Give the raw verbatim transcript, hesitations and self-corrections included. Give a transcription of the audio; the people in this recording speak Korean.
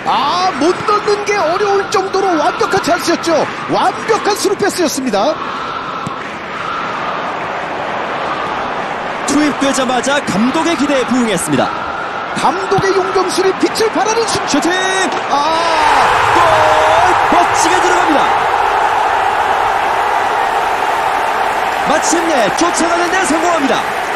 아, 못 넣는 게 어려울 정도로 완벽한 찬스였죠. 완벽한 스루 패스였습니다. 투입되자마자 감독의 기대에 부응했습니다. 감독의 용병술이 빛을 발하는 슛. 슈팅! 아, 골! 멋지게 들어갑니다. 마침내 쫓아가는 데 성공합니다.